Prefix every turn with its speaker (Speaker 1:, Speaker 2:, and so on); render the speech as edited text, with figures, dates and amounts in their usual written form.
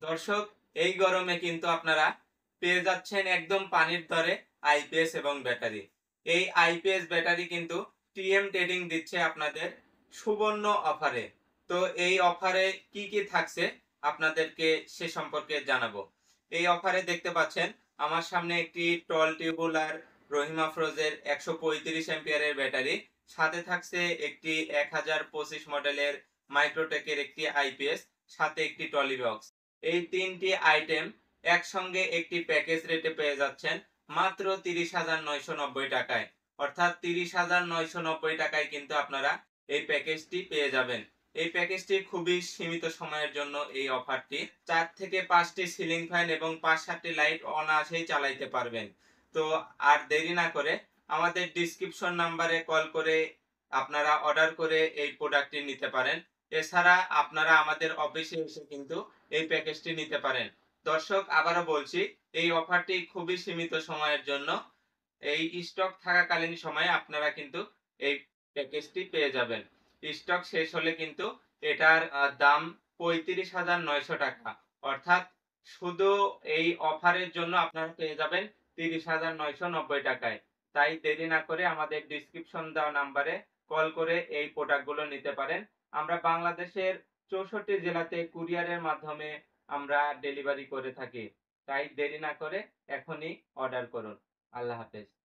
Speaker 1: দর্শক, এই গরমে কিন্তু আপনারা পেয়ে যাচ্ছেন একদম পানির দরে আইপিএস এবং ব্যাটারি। এই আইপিএস ব্যাটারি কিন্তু টিএম ট্রেডিং দিচ্ছে আপনাদের সুবর্ণ অফারে। তো এই অফারে কি কি থাকছে আপনাদেরকে সে সম্পর্কে জানাবো। এই অফারে দেখতে পাচ্ছেন আমার সামনে একটি টল টিউবুলার রহিমা ফ্রোজের 135 অ্যাম্পিয়ারের ব্যাটারি, সাথে থাকছে একটি 1025 মডেলের মাইক্রোটেকের একটি আইপিএস, সাথে একটি টলি বক্স। এই তিনটি আইটেম একসঙ্গে একটি প্যাকেজ রেটে পেয়ে যাচ্ছেন মাত্র 30,990 টাকায়। অর্থাৎ 30,990 টাকায় কিন্তু আপনারা এই প্যাকেজটি পেয়ে যাবেন। এই প্যাকেজটি খুবই সীমিত সময়ের জন্য। এই অফারটি 4 থেকে 5টি সিলিং ফ্যান এবং 5-7টি লাইট অনায়াসেই চালাইতে পারবেন। তো আর দেরি না করে আমাদের ডিসক্রিপশন নাম্বারে কল করে আপনারা অর্ডার করে এই প্রোডাক্টটি নিতে পারেন। এছাড়া আপনারা আমাদের অফিসে এসে কিন্তু এই প্যাকেজটি নিতে পারেন। দর্শক, আবারও বলছি, এই অফারটি খুবই সীমিত সময়ের জন্য। এই স্টক থাকাকালীন সময়ে আপনারা কিন্তু এই প্যাকেজটি পেয়ে যাবেন। স্টক শেষ হলে কিন্তু এটার দাম 35,900 টাকা। অর্থাৎ শুধু এই অফারের জন্য আপনারা পেয়ে যাবেন 30,990 টাকায়। তাই দেরি না করে আমাদের ডিসক্রিপশন দেওয়া নাম্বারে কল করে এই প্রোডাক্টগুলো নিতে পারেন। আমরা বাংলাদেশের 64 জেলাতে কুরিয়ারের মাধ্যমে আমরা ডেলিভারি করে থাকি। তাই দেরি না করে এখনই অর্ডার করুন। আল্লাহ হাফেজ।